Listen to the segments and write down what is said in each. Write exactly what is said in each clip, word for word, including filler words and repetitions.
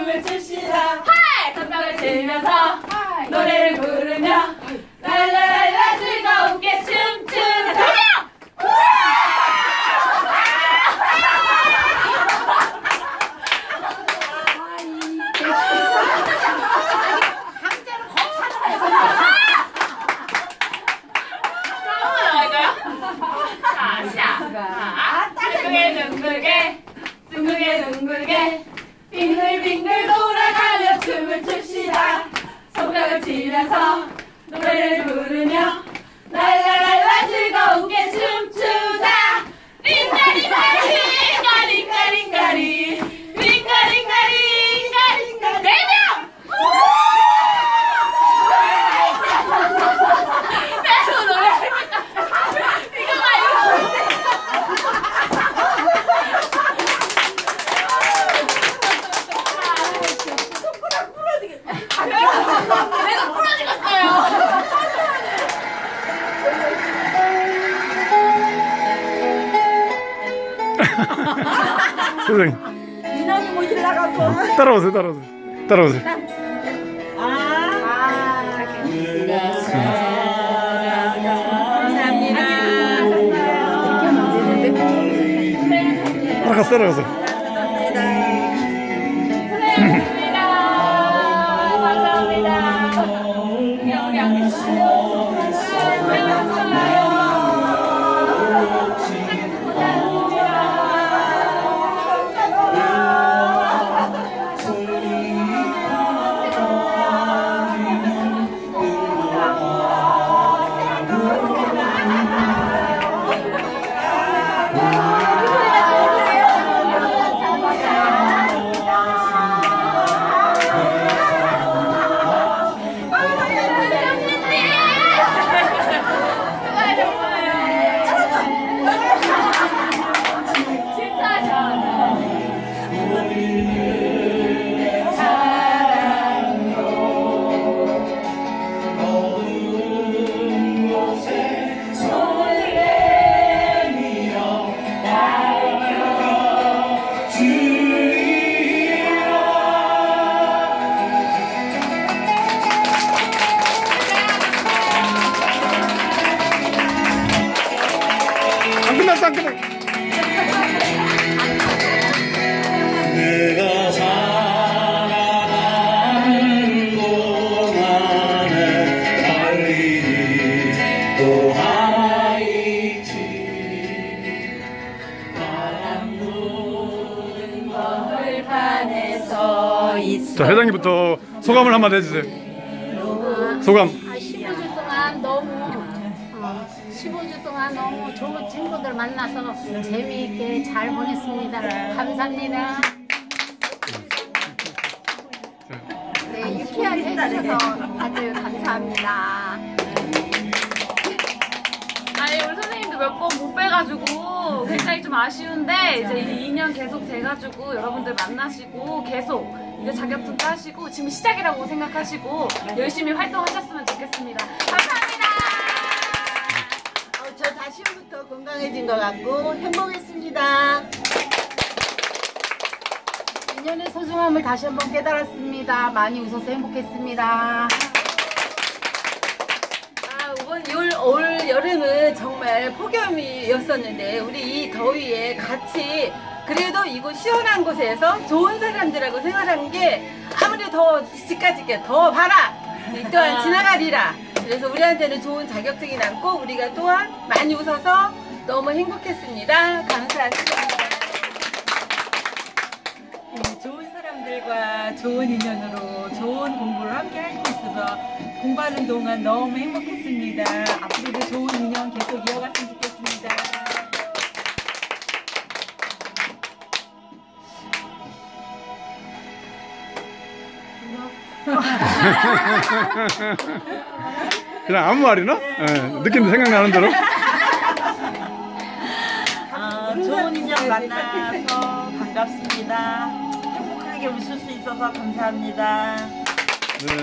춤을 춥시다. 손뼉을 치면서 노래를 부르며 랄랄랄라 즐거운게 춤추다. 둥글게 둥글게 둥글게 둥글게 빙글빙글 돌아가며 춤을 춥시다. 손뼉을 치면서 노래를 부르며 랄랄랄라 즐거운게 춤추다. 링가링가리 링가링가링가리 링가링가리 링가링가리 네 명! 계속 노래하니까 이거 봐요. 내가 부러지겠어요. 선생님. 민원이 못 올라가고. 따라오세요, 따라오세요. 따라오세요. 아, 아, 감사합니다. 따라가서, 따라가서. 안 끝났어, 안 끝났어. 내가 살아가는 동안에 할 일이 또 하나 있지. 바람 부는 벌판에 서 있어. 자, 회장님부터 소감을 한마디 해주세요. 소감. 아, 십오 주 동안 너무 어, 십오 주 동안 너무 좋은 친구들 만나서 재미있게 잘 보냈습니다. 감사합니다. 네, 유쾌하게 해주셔서 다들 감사합니다. 아니 우리 선생님도 몇 번 못 뵈가지고 굉장히 좀 아쉬운데 이제 이 년 계속 돼가지고 여러분들 만나시고 계속 이제 자격증 따시고 지금 시작이라고 생각하시고 열심히 활동하셨으면 좋겠습니다. 감사합니다. 어, 저 자신부터 건강해진 것 같고 행복했습니다. 인연의 소중함을 다시 한번 깨달았습니다. 많이 웃어서 행복했습니다. 아, 이번 올, 올 여름은 정말 폭염이었었는데 우리 이 더위에 같이 그래도 이곳 시원한 곳에서 좋은 사람들하고 생활하는 게 아무리 더 집까지게 더 봐라 이 또한 지나가리라. 그래서 우리한테는 좋은 자격증이 남고 우리가 또한 많이 웃어서 너무 행복했습니다. 감사합니다. 네, 좋은 사람들과 좋은 인연으로 좋은 공부를 함께 할 수 있어서 공부하는 동안 너무 행복했습니다. 앞으로도 좋은 인연 계속 이어갔으면 좋겠습니다. 그냥 아무 말이나? 네, 느낌 생각나는 대로. 어, 좋은 인연 만나서 반갑습니다. 행복하게 웃을 수 있어서 감사합니다. 네.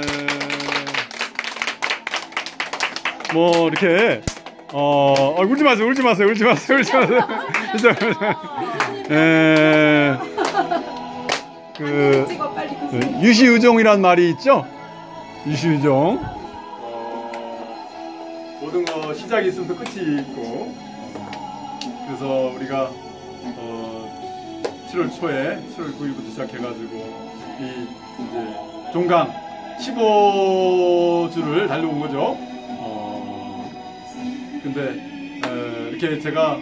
뭐 이렇게 어, 어 울지 마세요, 울지 마세요, 울지 마세요, 울지 마세요. 진짜. 에. 그 찍어 빨리 그 그 유시의종이란 말이 있죠. 유시의종. 어, 모든 거 시작이 있으면 또 끝이 있고. 어, 그래서 우리가 어, 칠월 초에 칠월 구일부터 시작해가지고 이 이제 종강 십오 주를 달려온 거죠. 어, 근데 에, 이렇게 제가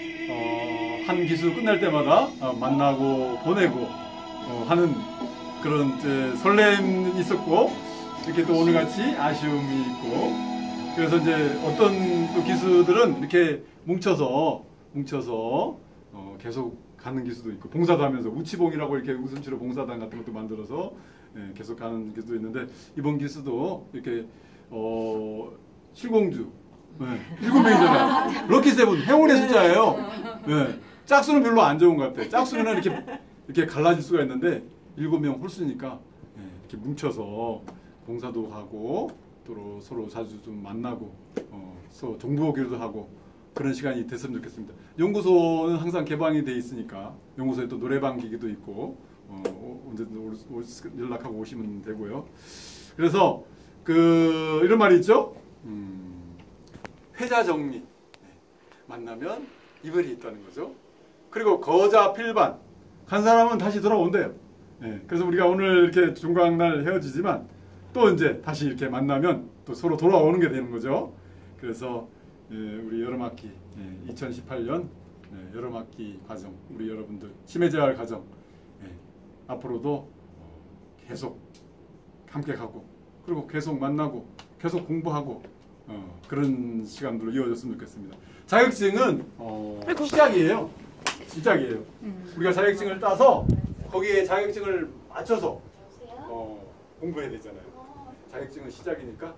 어, 한 기수 끝날 때마다 어, 만나고 보내고 어, 하는 그런 이제 설렘이 있었고, 이렇게 또 오늘같이 아쉬움이 있고, 그래서 이제 어떤 또 기수들은 이렇게 뭉쳐서 뭉쳐서 어, 계속 가는 기수도 있고, 봉사도 하면서 우치봉이라고 이렇게 웃음치료 봉사단 같은 것도 만들어서 예, 계속 가는 기수도 있는데, 이번 기수도 이렇게 어, 칠공주 네, 일곱 명이잖아요. 럭키 세븐 행운의 숫자예요. 네, 짝수는 별로 안 좋은 것 같아. 짝수는 이렇게 이렇게 갈라질 수가 있는데 일곱 명 홀수니까 네, 이렇게 뭉쳐서 봉사도 하고 또 서로 자주 좀 만나고 어, 서로 정보 교류도 하고 그런 시간이 됐으면 좋겠습니다. 연구소는 항상 개방이 돼 있으니까 연구소에 또 노래방 기기도 있고 어, 언제든 올, 올, 연락하고 오시면 되고요. 그래서 그 이런 말이 있죠. 음, 회자 정리. 네, 만나면 이별이 있다는 거죠. 그리고 거자 필반. 간 사람은 다시 돌아온대요. 네, 그래서 우리가 오늘 이렇게 종강날 헤어지지만 또 이제 다시 이렇게 만나면 또 서로 돌아오는 게 되는 거죠. 그래서 예, 우리 여름학기 예, 이천십팔 년 예, 여름학기 과정, 우리 여러분들 치매재활 과정 예, 앞으로도 어, 계속 함께 가고 그리고 계속 만나고 계속 공부하고 어, 그런 시간들로 이어졌으면 좋겠습니다. 자격증은 어, 시작이에요. 시작이에요. 우리가 자격증을 따서 거기에 자격증을 맞춰서 어, 공부해야 되잖아요. 자격증은 시작이니까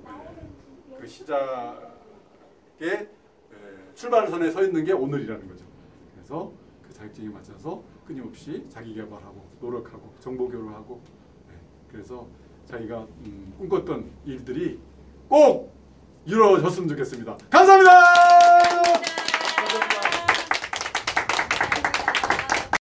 그 시작에 에, 출발선에 서 있는 게 오늘이라는 거죠. 그래서 그 자격증에 맞춰서 끊임없이 자기 개발하고 노력하고 정보 교류하고 네, 그래서 자기가 음, 꿈꿨던 일들이 꼭 이루어졌으면 좋겠습니다. 감사합니다.